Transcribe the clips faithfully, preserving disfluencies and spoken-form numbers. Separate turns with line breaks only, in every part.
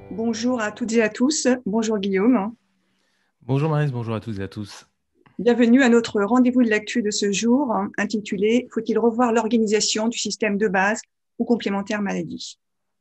Bonjour à toutes et à tous. Bonjour Guillaume.
Bonjour Marise, bonjour à toutes et à tous.
Bienvenue à notre rendez-vous de l'actu de ce jour intitulé Faut-il revoir l'organisation du système de base ou complémentaire maladie?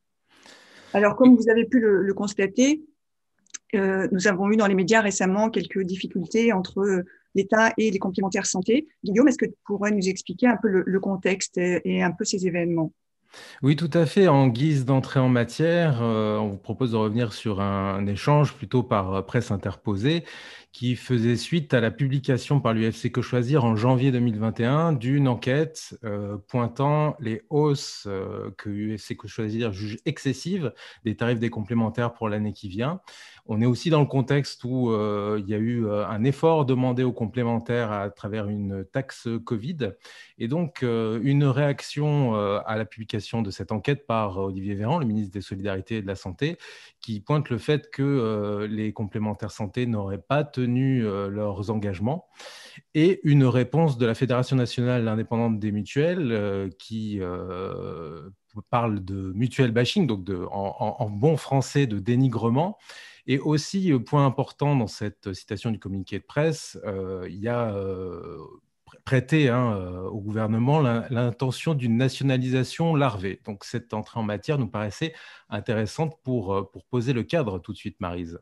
Alors, comme
Oui,
vous avez pu le, le constater, euh, nous avons eu dans les médias récemment quelques difficultés entre l'État et les complémentaires santé. Guillaume, est-ce que tu pourrais nous expliquer un peu le, le contexte et, et un peu ces événements?
oui, tout à fait. En guise d'entrée en matière, euh, on vous propose de revenir sur un, un échange plutôt par euh, presse interposée qui faisait suite à la publication par l'U F C Que Choisir en janvier deux mille vingt et un d'une enquête euh, pointant les hausses euh, que l'U F C Que Choisir juge excessives des tarifs des complémentaires pour l'année qui vient. On est aussi dans le contexte où euh, il y a eu euh, un effort demandé aux complémentaires à travers une taxe Covid. Et donc, euh, une réaction euh, à la publication de cette enquête par euh, Olivier Véran, le ministre des Solidarités et de la Santé, qui pointe le fait que euh, les complémentaires santé n'auraient pas tenu euh, leurs engagements, et une réponse de la Fédération nationale indépendante des mutuelles euh, qui euh, parle de mutuel bashing, donc de, en, en, en bon français de dénigrement. Et aussi, euh, point important dans cette citation du communiqué de presse, euh, il y a euh, prêté hein, euh, au gouvernement l'intention d'une nationalisation larvée. Donc cette entrée en matière nous paraissait intéressante pour, euh, pour poser le cadre tout de suite, Maryse.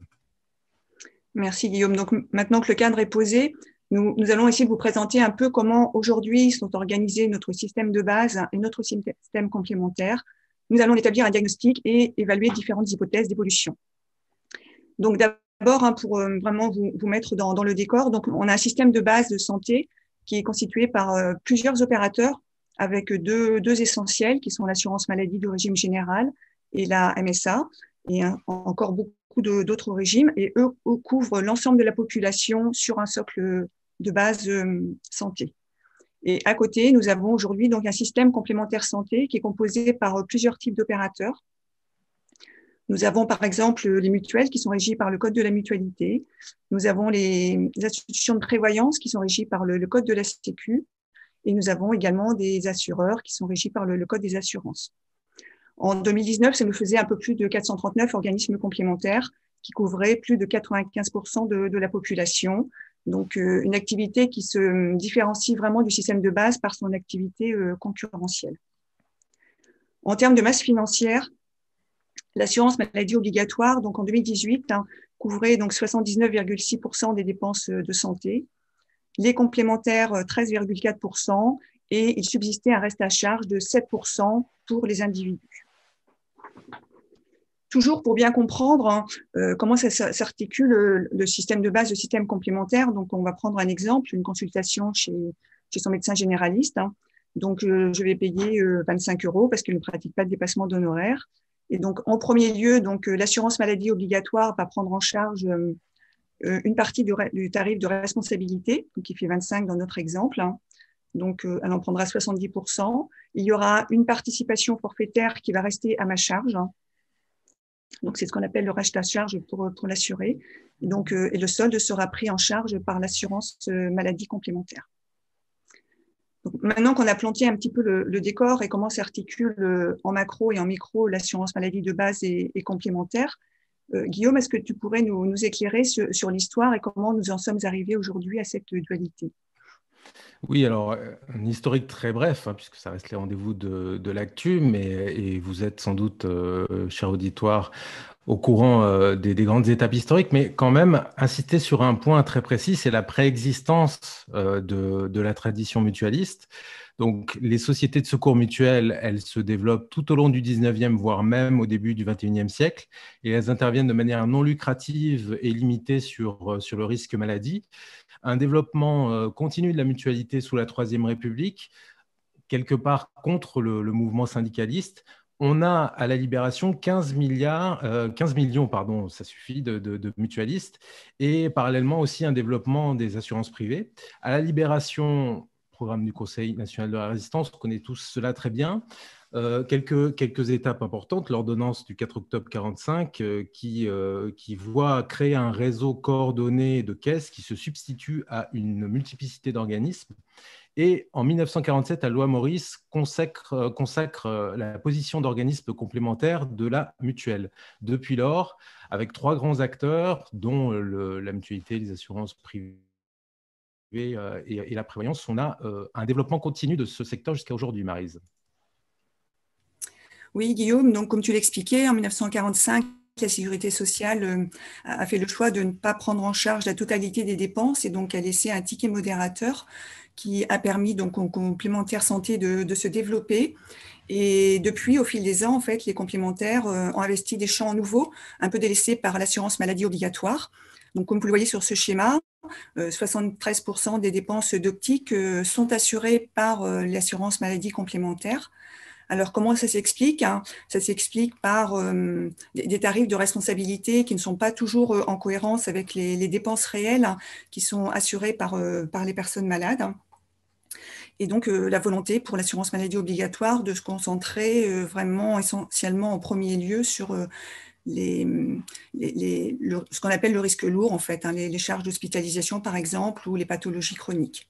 Merci Guillaume. Donc maintenant que le cadre est posé, nous, nous allons essayer de vous présenter un peu comment aujourd'hui sont organisés notre système de base et notre système complémentaire. Nous allons établir un diagnostic et évaluer différentes hypothèses d'évolution. Donc d'abord, hein, pour euh, vraiment vous, vous mettre dans, dans le décor, donc on a un système de base de santé qui est constitué par euh, plusieurs opérateurs avec deux, deux essentiels qui sont l'assurance maladie du régime général et la M S A et hein, encore beaucoup d'autres régimes, et eux, eux couvrent l'ensemble de la population sur un socle de base euh, santé. Et à côté, nous avons aujourd'hui donc un système complémentaire santé qui est composé par euh, plusieurs types d'opérateurs. Nous avons par exemple les mutuelles qui sont régies par le code de la mutualité. Nous avons les institutions de prévoyance qui sont régies par le, le code de la Sécu. Et nous avons également des assureurs qui sont régis par le, le code des assurances. En deux mille dix-neuf, ça nous faisait un peu plus de quatre cent trente-neuf organismes complémentaires qui couvraient plus de quatre-vingt-quinze pour cent de, de la population. Donc, euh, une activité qui se différencie vraiment du système de base par son activité euh, concurrentielle. En termes de masse financière, l'assurance maladie obligatoire, donc en deux mille dix-huit, hein, couvrait donc soixante-dix-neuf virgule six pour cent des dépenses de santé, les complémentaires treize virgule quatre pour cent et il subsistait un reste à charge de sept pour cent pour les individus. Toujours pour bien comprendre hein, euh, comment ça s'articule le, le système de base, le système complémentaire. Donc, on va prendre un exemple, une consultation chez, chez son médecin généraliste. Hein. Donc, euh, je vais payer euh, vingt-cinq euros parce qu'il ne pratique pas de dépassement d'honoraires. Et donc, en premier lieu, donc euh, l'assurance maladie obligatoire va prendre en charge euh, une partie du, du tarif de responsabilité, donc qui fait vingt-cinq dans notre exemple. Hein. Donc, euh, elle en prendra soixante-dix pour cent. Il y aura une participation forfaitaire qui va rester à ma charge. Hein. Donc, c'est ce qu'on appelle le reste à charge pour, pour l'assuré. Donc, euh, et le solde sera pris en charge par l'assurance euh, maladie complémentaire. Donc, maintenant qu'on a planté un petit peu le, le décor et comment s'articule euh, en macro et en micro l'assurance maladie de base et, et complémentaire, euh, Guillaume, est-ce que tu pourrais nous, nous éclairer sur, sur l'histoire et comment nous en sommes arrivés aujourd'hui à cette dualité?
Oui, alors, euh, un historique très bref, hein, puisque ça reste les rendez-vous de, de l'actu, mais et vous êtes sans doute, euh, cher auditoire, au courant euh, des, des grandes étapes historiques, mais quand même insister sur un point très précis, c'est la préexistence euh, de, de la tradition mutualiste. Donc, les sociétés de secours mutuels, elles se développent tout au long du dix-neuvième, voire même au début du vingt et unième siècle, et elles interviennent de manière non lucrative et limitée sur, euh, sur le risque maladie. Un développement euh, continu de la mutualité sous la Troisième République, quelque part contre le, le mouvement syndicaliste. On a à la Libération quinze milliards, euh, quinze millions, pardon, ça suffit, de, de, de, mutualistes, et parallèlement aussi un développement des assurances privées. À la Libération, programme du Conseil national de la résistance, on connaît tous cela très bien. Euh, quelques, quelques étapes importantes, l'ordonnance du quatre octobre quarante-cinq euh, qui, euh, qui voit créer un réseau coordonné de caisses qui se substitue à une multiplicité d'organismes Et en mille neuf cent quarante-sept, la loi Maurice consacre, consacre la position d'organisme complémentaire de la mutuelle. Depuis lors, avec trois grands acteurs, dont le, la mutualité, les assurances privées et, et la prévoyance, on a un développement continu de ce secteur jusqu'à aujourd'hui, Maryse.
Oui, Guillaume, donc comme tu l'expliquais, en mille neuf cent quarante-cinq, la sécurité sociale a fait le choix de ne pas prendre en charge la totalité des dépenses et donc a laissé un ticket modérateur qui a permis donc aux complémentaires santé de, de se développer. Et depuis, au fil des ans, en fait, les complémentaires ont investi des champs nouveaux, un peu délaissés par l'assurance maladie obligatoire. Donc, comme vous le voyez sur ce schéma, soixante-treize pour cent des dépenses d'optique sont assurées par l'assurance maladie complémentaire. Alors, comment ça s'explique? Ça s'explique par euh, des tarifs de responsabilité qui ne sont pas toujours en cohérence avec les, les dépenses réelles qui sont assurées par, euh, par les personnes malades. Et donc, euh, la volonté pour l'assurance maladie obligatoire de se concentrer euh, vraiment essentiellement en premier lieu sur euh, les, les, les, le, ce qu'on appelle le risque lourd, en fait, hein, les, les charges d'hospitalisation, par exemple, ou les pathologies chroniques.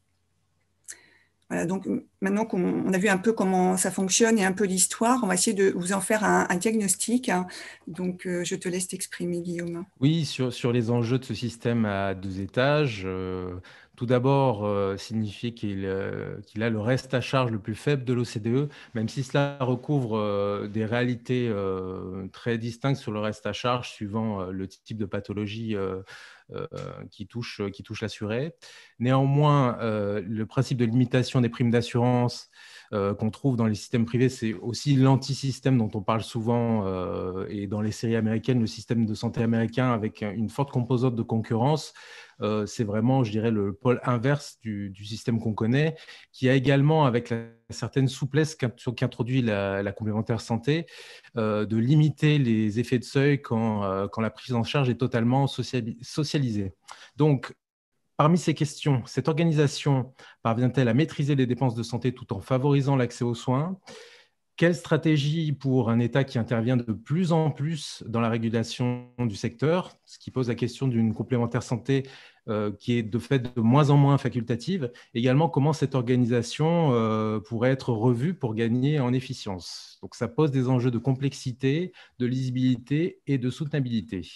Voilà, donc maintenant qu'on a vu un peu comment ça fonctionne et un peu l'histoire, on va essayer de vous en faire un, un diagnostic. Donc, euh, je te laisse t'exprimer, Guillaume.
Oui, sur, sur les enjeux de ce système à deux étages, euh, tout d'abord, euh, signifier qu'il euh, qu'il a le reste à charge le plus faible de l'O C D E, même si cela recouvre euh, des réalités euh, très distinctes sur le reste à charge, suivant euh, le type de pathologie euh, euh, qui touche, qui touche l'assuré. Néanmoins, euh, le principe de limitation des primes d'assurance euh, qu'on trouve dans les systèmes privés, c'est aussi l'anti-système dont on parle souvent, euh, et dans les séries américaines, le système de santé américain avec une forte composante de concurrence. Euh, c'est vraiment, je dirais, le pôle inverse du, du système qu'on connaît, qui a également, avec la certaine souplesse qu'introduit la, la complémentaire santé, euh, de limiter les effets de seuil quand, euh, quand la prise en charge est totalement socialisée. Donc, parmi ces questions, cette organisation parvient-elle à maîtriser les dépenses de santé tout en favorisant l'accès aux soins? Quelle stratégie pour un État qui intervient de plus en plus dans la régulation du secteur, ce qui pose la question d'une complémentaire santé euh, qui est de fait de moins en moins facultative? Également, comment cette organisation euh, pourrait être revue pour gagner en efficience? Donc, ça pose des enjeux de complexité, de lisibilité et de soutenabilité.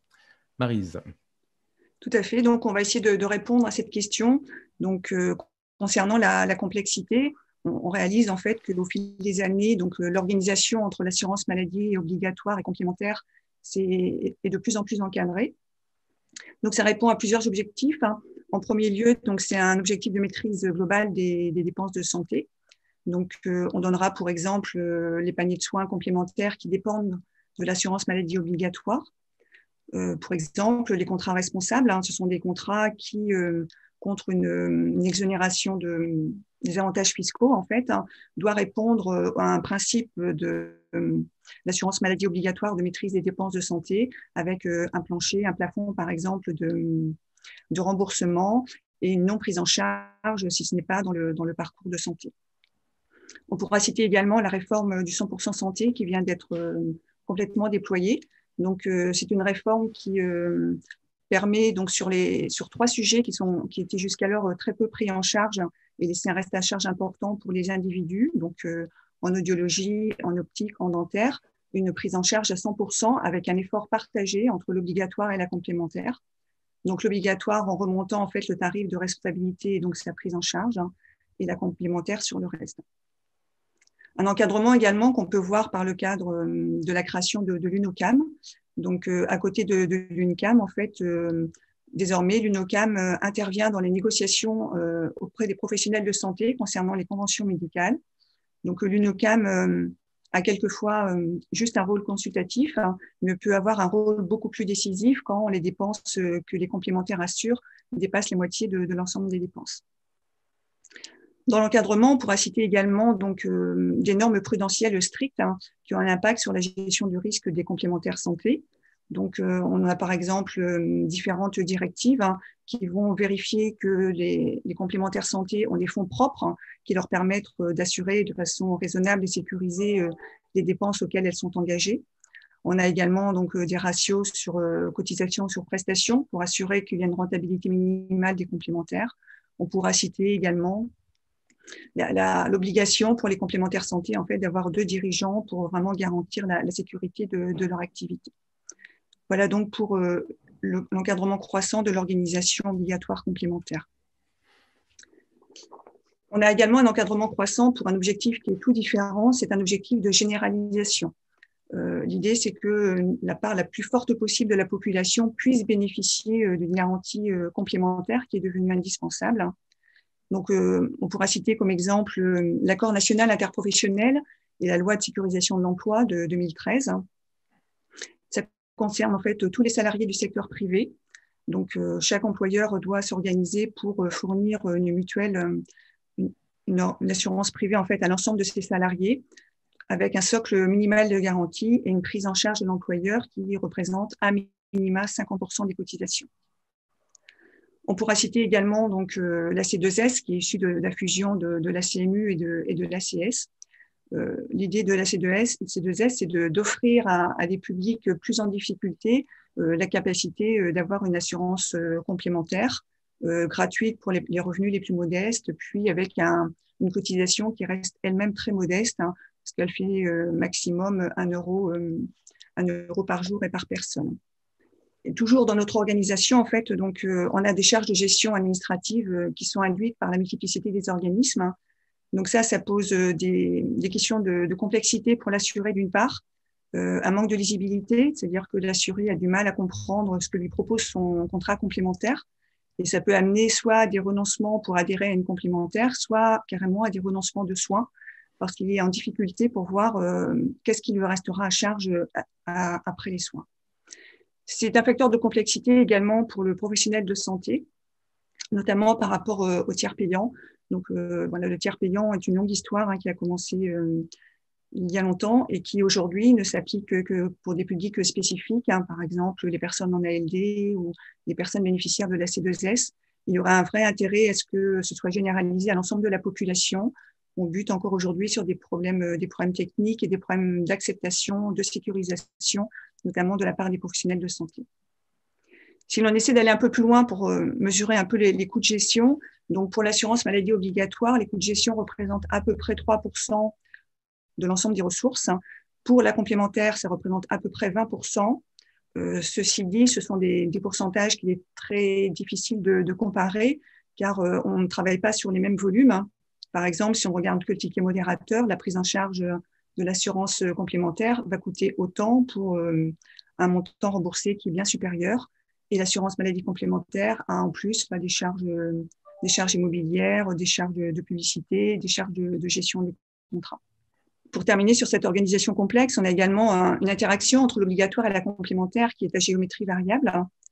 Maryse.
Tout à fait. Donc, on va essayer de, de répondre à cette question. Donc, euh, concernant la, la complexité, on, on réalise en fait que au fil des années, donc euh, l'organisation entre l'assurance maladie obligatoire et complémentaire c'est, est de plus en plus encadrée. Donc, ça répond à plusieurs objectifs. Hein. En premier lieu, donc c'est un objectif de maîtrise globale des, des dépenses de santé. Donc, euh, on donnera pour exemple euh, les paniers de soins complémentaires qui dépendent de l'assurance maladie obligatoire. Euh, pour exemple, les contrats responsables, hein, ce sont des contrats qui, euh, contre une, une exonération de, des avantages fiscaux, en fait, hein, doit répondre à un principe de euh, l'assurance maladie obligatoire de maîtrise des dépenses de santé avec euh, un plancher, un plafond, par exemple, de, de remboursement et une non prise en charge si ce n'est pas dans le, dans le parcours de santé. On pourra citer également la réforme du cent pour cent santé qui vient d'être euh, complètement déployée. Donc, euh, c'est une réforme qui euh, permet, donc, sur, les, sur trois sujets qui, sont, qui étaient jusqu'alors très peu pris en charge et laisser un reste à charge important pour les individus, donc euh, en audiologie, en optique, en dentaire, une prise en charge à cent pour cent avec un effort partagé entre l'obligatoire et la complémentaire. Donc, l'obligatoire en remontant en fait le tarif de responsabilité et donc sa prise en charge, hein, et la complémentaire sur le reste. Un encadrement également qu'on peut voir par le cadre de la création de, de l'UNOCAM. Donc, euh, à côté de, de l'UNOCAM, en fait, euh, désormais, l'UNOCAM euh, intervient dans les négociations euh, auprès des professionnels de santé concernant les conventions médicales. Donc, l'UNOCAM euh, a quelquefois euh, juste un rôle consultatif, hein, mais peut avoir un rôle beaucoup plus décisif quand les dépenses euh, que les complémentaires assurent dépassent la moitié de, de l'ensemble des dépenses. Dans l'encadrement, on pourra citer également donc, euh, des normes prudentielles strictes, hein, qui ont un impact sur la gestion du risque des complémentaires santé. Donc, euh, on a par exemple euh, différentes directives, hein, qui vont vérifier que les, les complémentaires santé ont des fonds propres, hein, qui leur permettent euh, d'assurer de façon raisonnable et sécurisée euh, les dépenses auxquelles elles sont engagées. On a également donc euh, des ratios sur euh, cotisation sur prestation pour assurer qu'il y a une rentabilité minimale des complémentaires. On pourra citer également l'obligation pour les complémentaires santé en fait, d'avoir deux dirigeants pour vraiment garantir la, la sécurité de, de leur activité. Voilà donc pour euh, l'encadrement croissant de l'organisation obligatoire complémentaire. On a également un encadrement croissant pour un objectif qui est tout différent, c'est un objectif de généralisation. Euh, L'idée, c'est que la part la plus forte possible de la population puisse bénéficier euh, d'une garantie euh, complémentaire qui est devenue indispensable. Donc, euh, on pourra citer comme exemple euh, l'accord national interprofessionnel et la loi de sécurisation de l'emploi de deux mille treize. Ça concerne en fait tous les salariés du secteur privé. Donc, euh, chaque employeur doit s'organiser pour euh, fournir une mutuelle, euh, une, une assurance privée en fait à l'ensemble de ses salariés, avec un socle minimal de garantie et une prise en charge de l'employeur qui représente à minima cinquante pour cent des cotisations. On pourra citer également donc euh, l'A C deux S qui est issue de, de la fusion de, de l'A C M U et de, et de l'A C S. Euh, L'idée de l'A C deux S, C deux S, c'est d'offrir à, à des publics plus en difficulté euh, la capacité euh, d'avoir une assurance euh, complémentaire euh, gratuite pour les, les revenus les plus modestes, puis avec un, une cotisation qui reste elle-même très modeste, hein, parce qu'elle fait euh, maximum un euro, euh, un euro par jour et par personne. Et toujours dans notre organisation, en fait, donc, euh, on a des charges de gestion administrative euh, qui sont induites par la multiplicité des organismes. Hein. Donc ça, ça pose euh, des, des questions de, de complexité pour l'assuré d'une part, euh, un manque de lisibilité, c'est-à-dire que l'assuré a du mal à comprendre ce que lui propose son contrat complémentaire. Et ça peut amener soit à des renoncements pour adhérer à une complémentaire, soit carrément à des renoncements de soins, parce qu'il est en difficulté pour voir euh, qu'est-ce qui lui restera à charge à, à, après les soins. C'est un facteur de complexité également pour le professionnel de santé, notamment par rapport euh, au tiers payant. Donc, euh, voilà, le tiers payant est une longue histoire hein, qui a commencé euh, il y a longtemps et qui aujourd'hui ne s'applique que, que pour des publics spécifiques, hein, par exemple les personnes en A L D ou les personnes bénéficiaires de l'A C deux S. Il y aura un vrai intérêt à ce que ce soit généralisé à l'ensemble de la population. On bute encore aujourd'hui sur des problèmes, des problèmes techniques et des problèmes d'acceptation, de sécurisation, notamment de la part des professionnels de santé. Si l'on essaie d'aller un peu plus loin pour euh, mesurer un peu les, les coûts de gestion, donc pour l'assurance maladie obligatoire, les coûts de gestion représentent à peu près trois pour cent de l'ensemble des ressources. Pour la complémentaire, ça représente à peu près vingt pour cent. Euh, ceci dit, ce sont des, des pourcentages qu'il est très difficile de, de comparer, car euh, on ne travaille pas sur les mêmes volumes. Hein. Par exemple, si on regarde que le ticket modérateur, la prise en charge de l'assurance complémentaire va coûter autant pour euh, un montant remboursé qui est bien supérieur. Et l'assurance maladie complémentaire a en plus bah, des charges, euh, des charges immobilières, des charges de, de publicité, des charges de, de gestion des contrats. Pour terminer sur cette organisation complexe, on a également un, une interaction entre l'obligatoire et la complémentaire qui est à géométrie variable.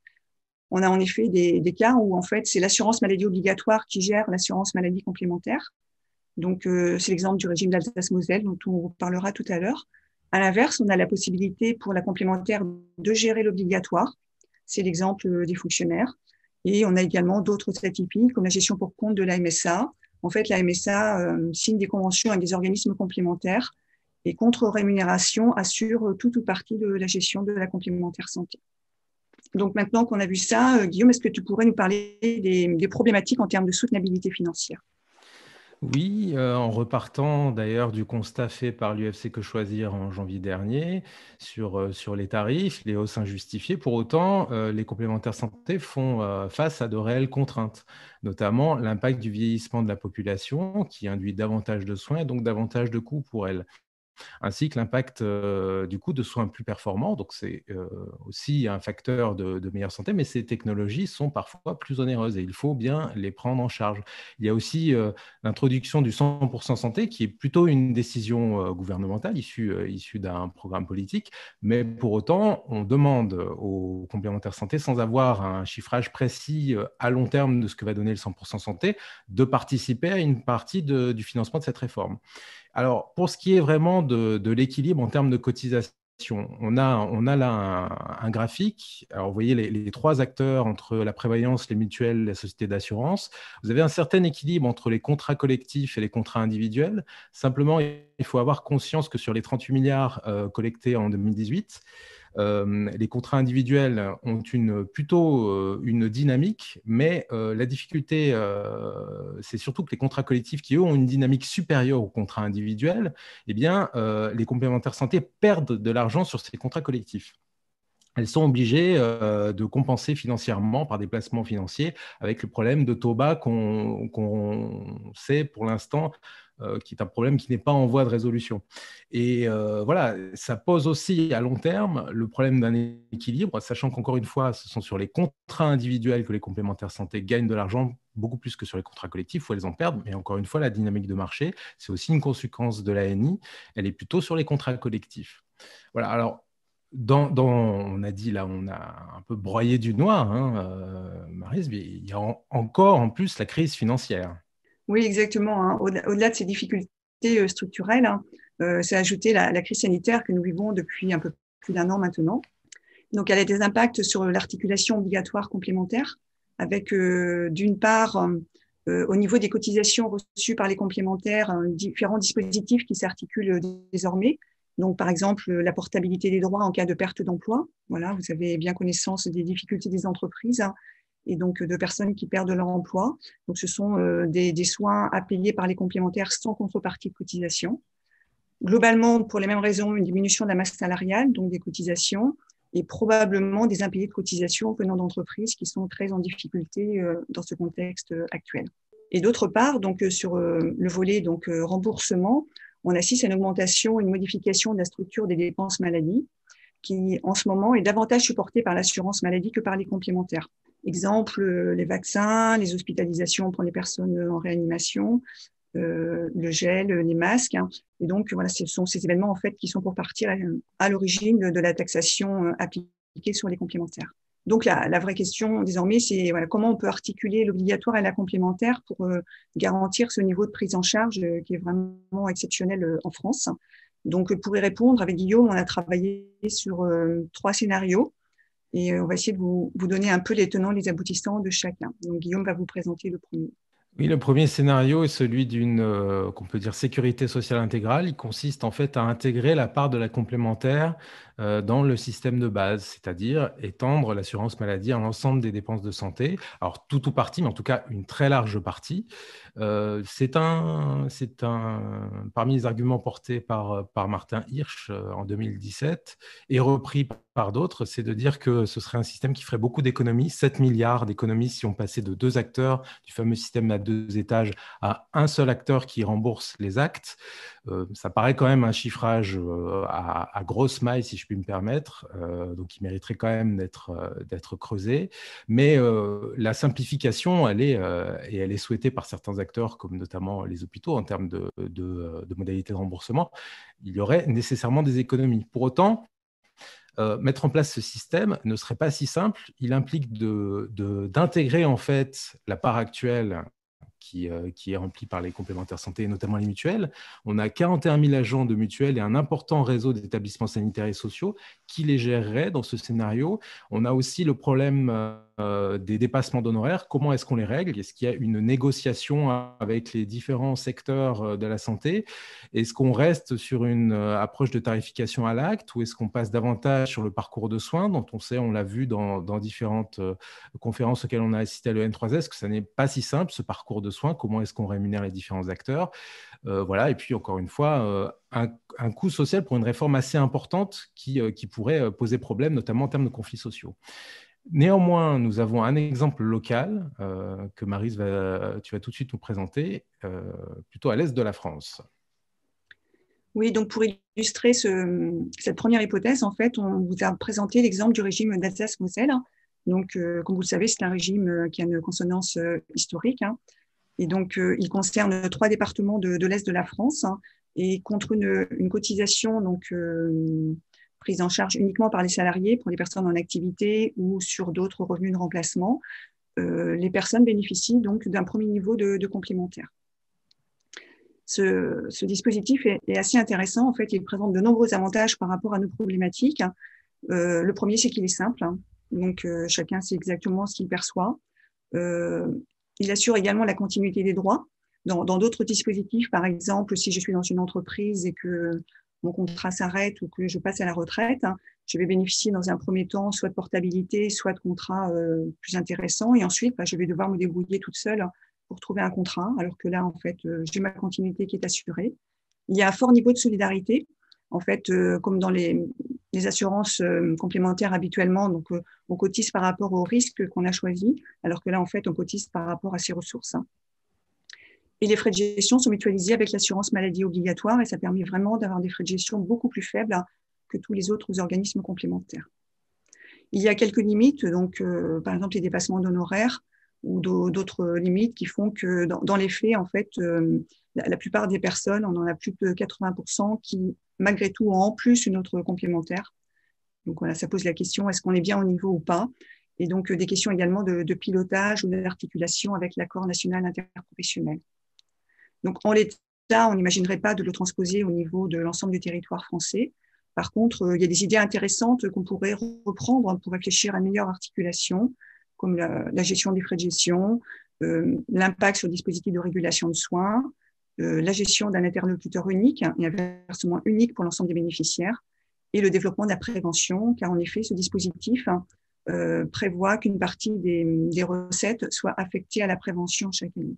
On a en effet des, des cas où en fait c'est l'assurance maladie obligatoire qui gère l'assurance maladie complémentaire. Donc, euh, c'est l'exemple du régime d'Alsace-Moselle dont on parlera tout à l'heure. À l'inverse, on a la possibilité pour la complémentaire de gérer l'obligatoire. C'est l'exemple des fonctionnaires. Et on a également d'autres atypiques comme la gestion pour compte de la M S A. En fait, la M S A euh, signe des conventions avec des organismes complémentaires et contre rémunération assure tout ou partie de la gestion de la complémentaire santé. Donc, maintenant qu'on a vu ça, euh, Guillaume, est-ce que tu pourrais nous parler des, des problématiques en termes de soutenabilité financière ?
Oui, euh, en repartant d'ailleurs du constat fait par l'U F C Que Choisir en janvier dernier sur, euh, sur les tarifs, les hausses injustifiées, pour autant, euh, les complémentaires santé font euh, face à de réelles contraintes, notamment l'impact du vieillissement de la population qui induit davantage de soins et donc davantage de coûts pour elles, ainsi que l'impact euh, du coup de soins plus performants. Donc, c'est euh, aussi un facteur de, de meilleure santé, mais ces technologies sont parfois plus onéreuses et il faut bien les prendre en charge. Il y a aussi euh, l'introduction du cent pour cent santé, qui est plutôt une décision euh, gouvernementale issue, euh, issue d'un programme politique, mais pour autant, on demande aux complémentaires santé, sans avoir un chiffrage précis euh, à long terme de ce que va donner le cent pour cent santé, de participer à une partie de, du financement de cette réforme. Alors, pour ce qui est vraiment de, de l'équilibre en termes de cotisation, on a, on a là un, un graphique. Alors, vous voyez les, les trois acteurs entre la prévoyance, les mutuelles, les sociétés d'assurance. Vous avez un certain équilibre entre les contrats collectifs et les contrats individuels. Simplement, il faut avoir conscience que sur les trente-huit milliards euh, collectés en deux mille dix-huit, Euh, les contrats individuels ont une, plutôt euh, une dynamique, mais euh, la difficulté, euh, c'est surtout que les contrats collectifs qui, eux, ont une dynamique supérieure aux contrats individuels, eh bien, euh, les complémentaires santé perdent de l'argent sur ces contrats collectifs. Elles sont obligées euh, de compenser financièrement par des placements financiers avec le problème de taux bas qu'on qu'on sait pour l'instant euh, qui est un problème qui n'est pas en voie de résolution. Et euh, voilà, ça pose aussi à long terme le problème d'un équilibre, sachant qu'encore une fois, ce sont sur les contrats individuels que les complémentaires santé gagnent de l'argent, beaucoup plus que sur les contrats collectifs où elles en perdent. Mais encore une fois, la dynamique de marché, c'est aussi une conséquence de l'A N I, elle est plutôt sur les contrats collectifs. Voilà, alors dans, dans, on a dit là, on a un peu broyé du noir, hein, euh, Maryse, mais il y a en, encore en plus la crise financière.
Oui, exactement, hein. Au-delà, au-delà de ces difficultés euh, structurelles, hein, euh, c'est ajouté la, la crise sanitaire que nous vivons depuis un peu plus d'un an maintenant. Donc, elle a des impacts sur l'articulation obligatoire complémentaire, avec euh, d'une part, euh, au niveau des cotisations reçues par les complémentaires, euh, différents dispositifs qui s'articulent désormais. Donc, par exemple, la portabilité des droits en cas de perte d'emploi. Voilà, vous avez bien connaissance des difficultés des entreprises, hein, et donc de personnes qui perdent leur emploi. Donc, ce sont euh, des, des soins à payer par les complémentaires sans contrepartie de cotisation. Globalement, pour les mêmes raisons, une diminution de la masse salariale, donc des cotisations, et probablement des impayés de cotisations venant d'entreprises qui sont très en difficulté euh, dans ce contexte euh, actuel. Et d'autre part, donc euh, sur euh, le volet donc euh, remboursement, on assiste à une augmentation, une modification de la structure des dépenses maladie, qui en ce moment est davantage supportée par l'assurance maladie que par les complémentaires. Exemple, euh, les vaccins, les hospitalisations pour les personnes en réanimation, euh, le gel, les masques. Hein. Et donc, voilà, ce sont ces événements en fait qui sont pour partir à, à l'origine de, de la taxation euh, appliquée sur les complémentaires. Donc, la, la vraie question désormais, c'est voilà, comment on peut articuler l'obligatoire et la complémentaire pour euh, garantir ce niveau de prise en charge euh, qui est vraiment exceptionnel euh, en France. Donc, pour y répondre, avec Guillaume, on a travaillé sur euh, trois scénarios et euh, on va essayer de vous, vous donner un peu les tenants, les aboutissants de chacun. Donc, Guillaume va vous présenter le premier.
Oui, le premier scénario est celui d'une, euh, qu'on peut dire, sécurité sociale intégrale. Il consiste en fait à intégrer la part de la complémentaire euh, dans le système de base, c'est-à-dire étendre l'assurance maladie à l'ensemble des dépenses de santé. Alors, tout ou partie, mais en tout cas une très large partie. Euh, c'est un, c'est un, parmi les arguments portés par, par Martin Hirsch euh, en deux mille dix-sept et repris par d'autres, c'est de dire que ce serait un système qui ferait beaucoup d'économies, sept milliards d'économies si on passait de deux acteurs du fameux système à deux étages à un seul acteur qui rembourse les actes. Euh, ça paraît quand même un chiffrage euh, à, à grosse maille, si je puis me permettre, euh, donc il mériterait quand même d'être euh, d'être creusé. Mais euh, la simplification, elle est, euh, et elle est souhaitée par certains acteurs, comme notamment les hôpitaux, en termes de, de, de modalités de remboursement. Il y aurait nécessairement des économies. Pour autant, Euh, mettre en place ce système ne serait pas si simple. Il implique de, de, d'intégrer en fait la part actuelle qui, euh, qui est remplie par les complémentaires santé, et notamment les mutuelles. On a quarante et un mille agents de mutuelles et un important réseau d'établissements sanitaires et sociaux qui les géreraient dans ce scénario. On a aussi le problème euh, des dépassements d'honoraires. Comment est-ce qu'on les règle? Est-ce qu'il y a une négociation avec les différents secteurs de la santé? Est-ce qu'on reste sur une euh, approche de tarification à l'acte ou est-ce qu'on passe davantage sur le parcours de soins dont on sait, on l'a vu dans, dans différentes euh, conférences auxquelles on a assisté à l'E N trois S, que ça n'est pas si simple, ce parcours de soins, comment est-ce qu'on rémunère les différents acteurs, euh, voilà. Et puis encore une fois, euh, un, un coût social pour une réforme assez importante qui, euh, qui pourrait poser problème, notamment en termes de conflits sociaux. Néanmoins, nous avons un exemple local euh, que Maryse, va, tu vas tout de suite nous présenter, euh, plutôt à l'est de la France.
Oui, donc pour illustrer ce, cette première hypothèse, en fait, on vous a présenté l'exemple du régime d'Alsace-Moselle. Donc, euh, comme vous le savez, c'est un régime qui a une consonance euh, historique. Hein. Et donc, euh, il concerne trois départements de, de l'Est de la France. Hein, et contre une, une cotisation donc, euh, prise en charge uniquement par les salariés, pour les personnes en activité ou sur d'autres revenus de remplacement, euh, les personnes bénéficient donc d'un premier niveau de, de complémentaire. Ce, ce dispositif est, est assez intéressant. En fait, il présente de nombreux avantages par rapport à nos problématiques. Euh, le premier, c'est qu'il est simple. Hein. Donc, euh, chacun sait exactement ce qu'il perçoit. Euh, il assure également la continuité des droits. Dans d'autres dispositifs, par exemple, si je suis dans une entreprise et que mon contrat s'arrête ou que je passe à la retraite, hein, je vais bénéficier dans un premier temps soit de portabilité, soit de contrats euh, plus intéressants. Et ensuite, bah, je vais devoir me débrouiller toute seule pour trouver un contrat, alors que là, en fait, euh, j'ai ma continuité qui est assurée. Il y a un fort niveau de solidarité. En fait, euh, comme dans les, les assurances euh, complémentaires habituellement, donc euh, on cotise par rapport au risque qu'on a choisi, alors que là, en fait, on cotise par rapport à ses ressources. Et les frais de gestion sont mutualisés avec l'assurance maladie obligatoire et ça permet vraiment d'avoir des frais de gestion beaucoup plus faibles que tous les autres organismes complémentaires. Il y a quelques limites, donc euh, par exemple les dépassements d'honoraires ou d'autres limites qui font que dans, dans les faits, en fait, euh, la, la plupart des personnes, on en a plus de quatre-vingts pour cent qui, malgré tout, ont en plus une autre complémentaire. Donc voilà, ça pose la question, est-ce qu'on est bien au niveau ou pas? Et donc euh, des questions également de, de pilotage ou d'articulation avec l'accord national interprofessionnel. Donc en l'état, on n'imaginerait pas de le transposer au niveau de l'ensemble du territoire français. Par contre, euh, il y a des idées intéressantes qu'on pourrait reprendre pour réfléchir à une meilleure articulation, comme la, la gestion des frais de gestion, euh, l'impact sur le dispositif de régulation de soins, euh, la gestion d'un interlocuteur unique et un versement unique pour l'ensemble des bénéficiaires, et le développement de la prévention, car en effet, ce dispositif euh, prévoit qu'une partie des, des recettes soit affectée à la prévention chaque année.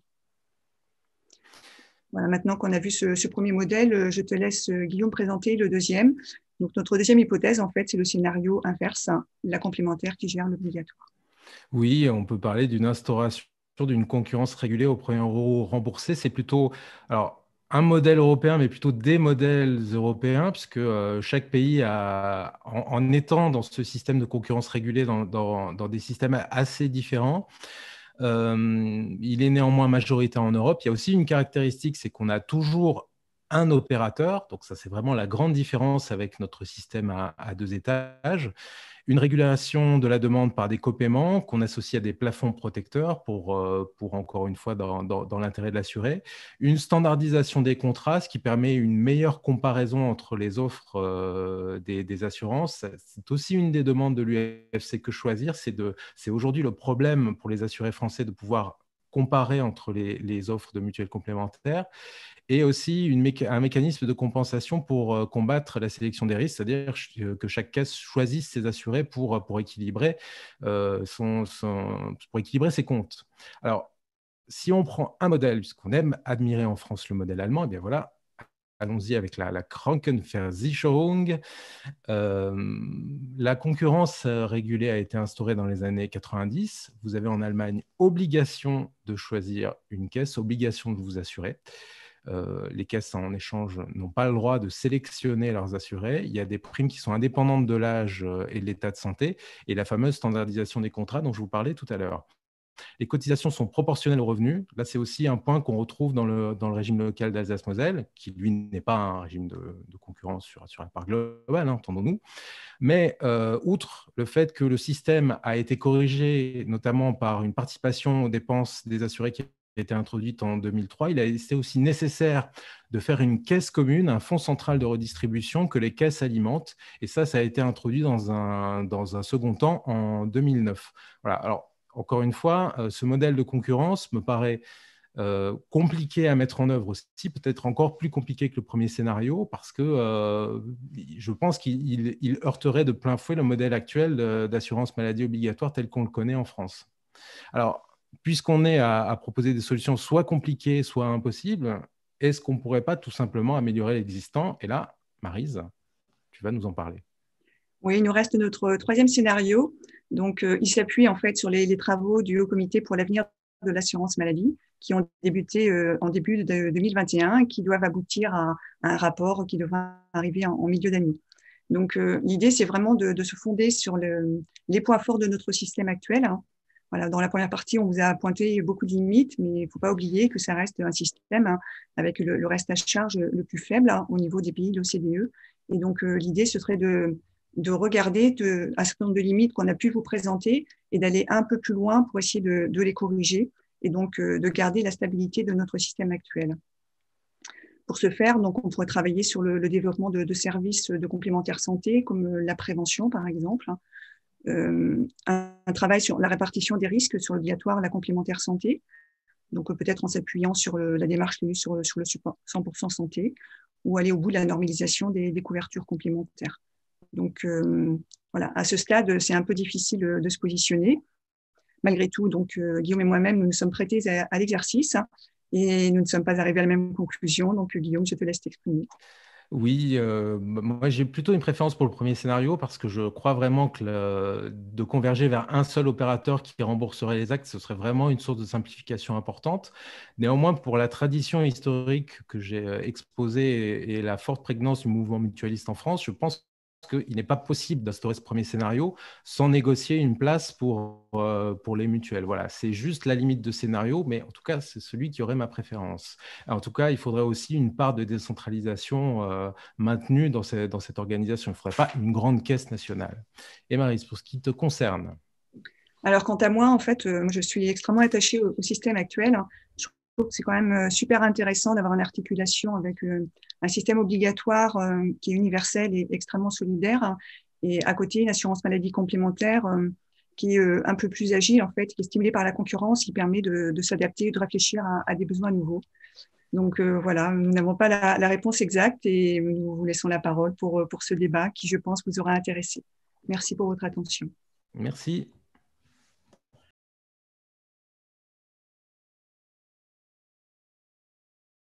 Voilà, maintenant qu'on a vu ce, ce premier modèle, je te laisse, Guillaume, présenter le deuxième. Donc, notre deuxième hypothèse, en fait, c'est le scénario inverse, la complémentaire qui gère l'obligatoire.
Oui, on peut parler d'une instauration d'une concurrence régulée au premier euro remboursé. C'est plutôt alors, un modèle européen, mais plutôt des modèles européens, puisque euh, chaque pays, a, en, en étant dans ce système de concurrence régulée, dans, dans, dans des systèmes assez différents, Euh, il est néanmoins majoritaire en Europe. Il y a aussi une caractéristique, c'est qu'on a toujours un opérateur. Donc ça, c'est vraiment la grande différence avec notre système à, à deux étages. Une régulation de la demande par des copaiements qu'on associe à des plafonds protecteurs pour, euh, pour encore une fois, dans, dans, dans l'intérêt de l'assuré. Une standardisation des contrats, ce qui permet une meilleure comparaison entre les offres euh, des, des assurances. C'est aussi une des demandes de l'U F C Que Choisir. C'est de, c'est aujourd'hui le problème pour les assurés français de pouvoir comparer entre les, les offres de mutuelles complémentaires, et aussi une méca un mécanisme de compensation pour euh, combattre la sélection des risques, c'est-à-dire que chaque caisse choisisse ses assurés pour, pour, équilibrer, euh, son, son, pour équilibrer ses comptes. Alors, si on prend un modèle, puisqu'on aime admirer en France le modèle allemand, et bien voilà, allons-y avec la, la Krankenversicherung. Euh, la concurrence régulée a été instaurée dans les années quatre-vingt-dix. Vous avez en Allemagne obligation de choisir une caisse, obligation de vous assurer. Euh, les caisses en échange n'ont pas le droit de sélectionner leurs assurés. Il y a des primes qui sont indépendantes de l'âge et de l'état de santé, et la fameuse standardisation des contrats dont je vous parlais tout à l'heure. Les cotisations sont proportionnelles aux revenus. Là, c'est aussi un point qu'on retrouve dans le, dans le régime local d'Alsace-Moselle, qui, lui, n'est pas un régime de, de concurrence sur, sur la part globale, hein, entendons-nous. Mais euh, outre le fait que le système a été corrigé, notamment par une participation aux dépenses des assurés qui a été introduite en deux mille trois, il a été aussi nécessaire de faire une caisse commune, un fonds central de redistribution que les caisses alimentent. Et ça, ça a été introduit dans un, dans un second temps en deux mille neuf. Voilà. Alors, encore une fois, ce modèle de concurrence me paraît euh, compliqué à mettre en œuvre aussi, peut-être encore plus compliqué que le premier scénario, parce que euh, je pense qu'il il heurterait de plein fouet le modèle actuel d'assurance maladie obligatoire tel qu'on le connaît en France. Alors, puisqu'on est à, à proposer des solutions soit compliquées, soit impossibles, est-ce qu'on ne pourrait pas tout simplement améliorer l'existant? Et là, Maryse, tu vas nous en parler.
Oui, il nous reste notre troisième scénario. Donc, euh, il s'appuie en fait sur les, les travaux du Haut Comité pour l'avenir de l'assurance maladie qui ont débuté euh, en début de deux mille vingt et un et qui doivent aboutir à, à un rapport qui devra arriver en, en milieu d'année. Donc, euh, l'idée, c'est vraiment de, de se fonder sur le, les points forts de notre système actuel. Hein. Voilà, dans la première partie, on vous a pointé beaucoup de limites, mais il ne faut pas oublier que ça reste un système hein, avec le, le reste à charge le plus faible hein, au niveau des pays de l'O C D E. Et donc, euh, l'idée, ce serait de de regarder de, un certain nombre de limites qu'on a pu vous présenter et d'aller un peu plus loin pour essayer de, de les corriger et donc euh, de garder la stabilité de notre système actuel. Pour ce faire, donc, on pourrait travailler sur le, le développement de, de services de complémentaire santé, comme la prévention, par exemple, euh, un, un travail sur la répartition des risques sur l'obligatoire, la complémentaire santé, donc peut-être en s'appuyant sur le, la démarche sur, sur le support cent pour cent santé, ou aller au bout de la normalisation des, des couvertures complémentaires. Donc, euh, voilà, à ce stade, c'est un peu difficile de se positionner. Malgré tout, donc, euh, Guillaume et moi-même, nous nous sommes prêtés à, à l'exercice et nous ne sommes pas arrivés à la même conclusion. Donc, Guillaume, je te laisse t'exprimer.
Oui, euh, moi j'ai plutôt une préférence pour le premier scénario parce que je crois vraiment que le- de converger vers un seul opérateur qui rembourserait les actes, ce serait vraiment une source de simplification importante. Néanmoins, pour la tradition historique que j'ai euh, exposée et, et la forte prégnance du mouvement mutualiste en France, je pense qu'il n'est pas possible d'instaurer ce premier scénario sans négocier une place pour, euh, pour les mutuelles. Voilà, c'est juste la limite de scénario, mais en tout cas, c'est celui qui aurait ma préférence. En tout cas, il faudrait aussi une part de décentralisation euh, maintenue dans, ces, dans cette organisation. Il ne faudrait pas une grande caisse nationale. Et Maryse, pour ce qui te concerne.
Alors, quant à moi, en fait, euh, je suis extrêmement attachée au, au système actuel. Je trouve que c'est quand même euh, super intéressant d'avoir une articulation avec euh, un système obligatoire euh, qui est universel et extrêmement solidaire. Et à côté, une assurance maladie complémentaire euh, qui est euh, un peu plus agile, en fait, qui est stimulée par la concurrence, qui permet de, de s'adapter, de réfléchir à, à des besoins nouveaux. Donc euh, voilà, nous n'avons pas la, la réponse exacte et nous vous laissons la parole pour, pour ce débat qui, je pense, vous aura intéressé. Merci pour votre attention.
Merci.